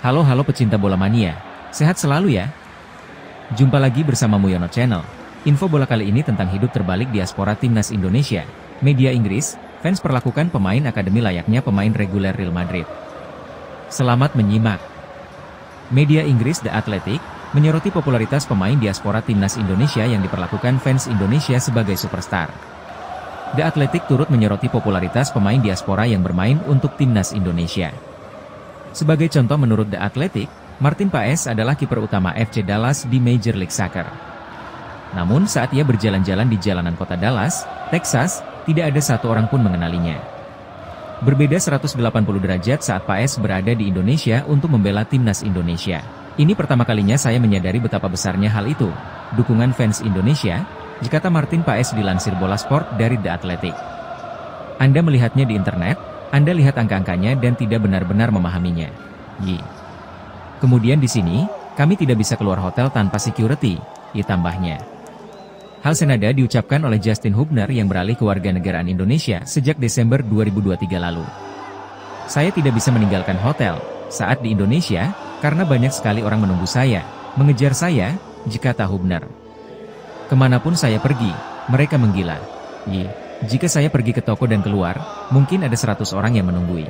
Halo pecinta bola mania, sehat selalu ya? Jumpa lagi bersama Muyono Channel. Info bola kali ini tentang hidup terbalik diaspora timnas Indonesia. Media Inggris, fans perlakukan pemain akademi layaknya pemain reguler Real Madrid. Selamat menyimak. Media Inggris The Athletic menyoroti popularitas pemain diaspora timnas Indonesia yang diperlakukan fans Indonesia sebagai superstar. The Athletic turut menyoroti popularitas pemain diaspora yang bermain untuk timnas Indonesia. Sebagai contoh menurut The Athletic, Martin Paes adalah kiper utama FC Dallas di Major League Soccer. Namun saat ia berjalan-jalan di jalanan kota Dallas, Texas, tidak ada satu orang pun mengenalinya. Berbeda 180 derajat saat Paes berada di Indonesia untuk membela timnas Indonesia. Ini pertama kalinya saya menyadari betapa besarnya hal itu. Dukungan fans Indonesia, kata Martin Paes dilansir Bola Sport dari The Athletic. Anda melihatnya di internet, Anda lihat angka-angkanya dan tidak benar-benar memahaminya. Kemudian di sini, kami tidak bisa keluar hotel tanpa security, tambahnya. Hal senada diucapkan oleh Justin Hubner yang beralih ke warganegaraan Indonesia sejak Desember 2023 lalu. Saya tidak bisa meninggalkan hotel saat di Indonesia, karena banyak sekali orang menunggu saya, mengejar saya, kata Hubner. Kemanapun saya pergi, mereka menggila. Jika saya pergi ke toko dan keluar, mungkin ada 100 orang yang menunggui.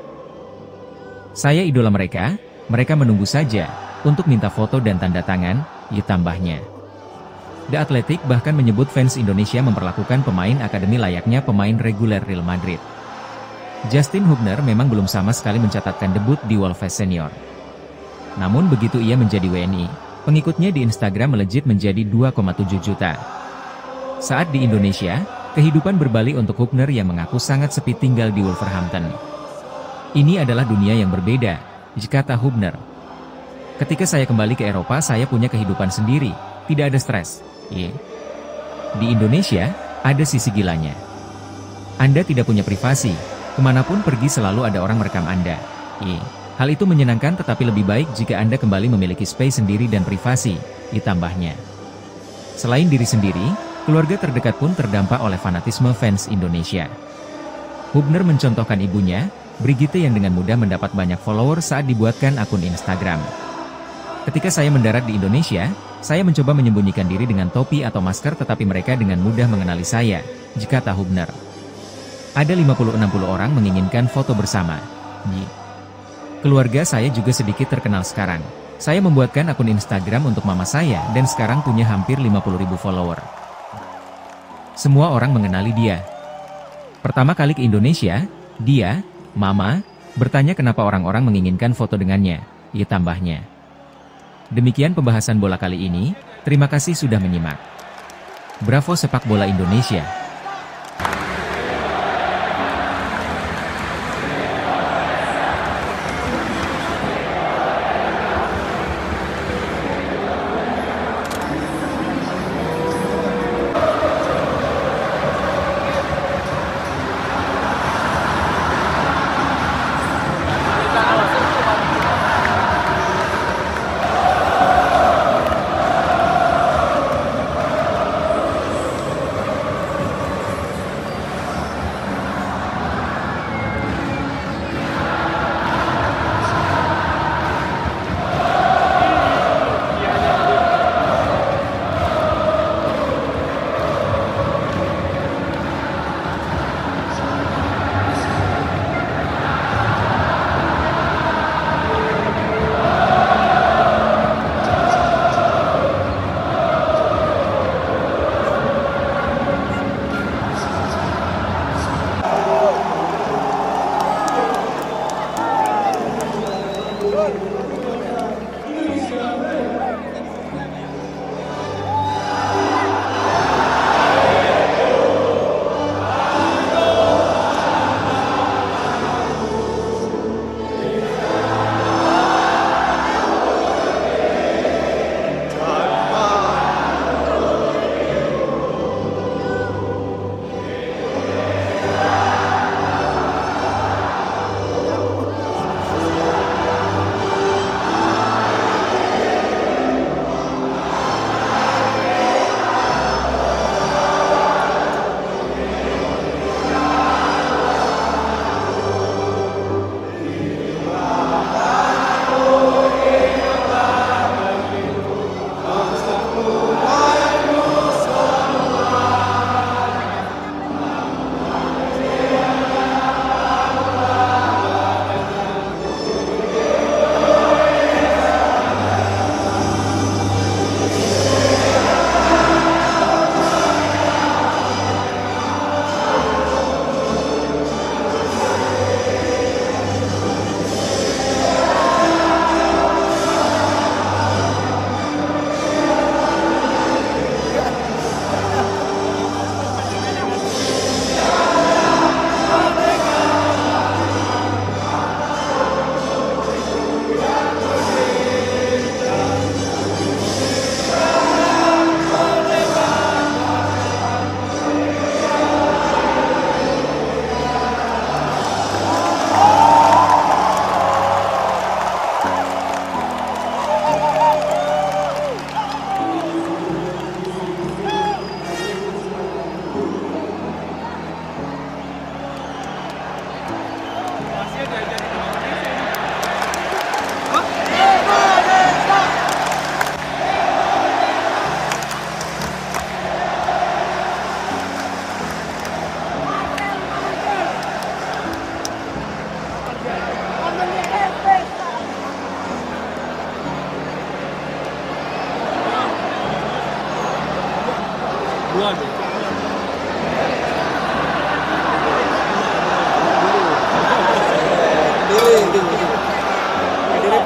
Saya idola mereka menunggu saja, untuk minta foto dan tanda tangan, tambahnya. The Athletic bahkan menyebut fans Indonesia memperlakukan pemain akademi layaknya pemain reguler Real Madrid. Justin Hubner memang belum sama sekali mencatatkan debut di Wolves Senior. Namun begitu ia menjadi WNI, pengikutnya di Instagram melejit menjadi 2,7 juta. Saat di Indonesia, kehidupan berbalik untuk Hubner yang mengaku sangat sepi tinggal di Wolverhampton. Ini adalah dunia yang berbeda, kata Hubner. Ketika saya kembali ke Eropa saya punya kehidupan sendiri, tidak ada stres. Di Indonesia, ada sisi gilanya. Anda tidak punya privasi, kemanapun pergi selalu ada orang merekam Anda. Hal itu menyenangkan tetapi lebih baik jika Anda kembali memiliki space sendiri dan privasi, tambahnya. Selain diri sendiri, keluarga terdekat pun terdampak oleh fanatisme fans Indonesia. Hubner mencontohkan ibunya, Brigitte yang dengan mudah mendapat banyak follower saat dibuatkan akun Instagram. Ketika saya mendarat di Indonesia, saya mencoba menyembunyikan diri dengan topi atau masker tetapi mereka dengan mudah mengenali saya, kata Hubner. Ada 50-60 orang menginginkan foto bersama. Keluarga saya juga sedikit terkenal sekarang. Saya membuatkan akun Instagram untuk mama saya dan sekarang punya hampir 50.000 follower. Semua orang mengenali dia. Pertama kali ke Indonesia, dia, Mama, bertanya kenapa orang-orang menginginkan foto dengannya, tambahnya. Demikian pembahasan bola kali ini, terima kasih sudah menyimak. Bravo sepak bola Indonesia.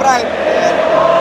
right, man.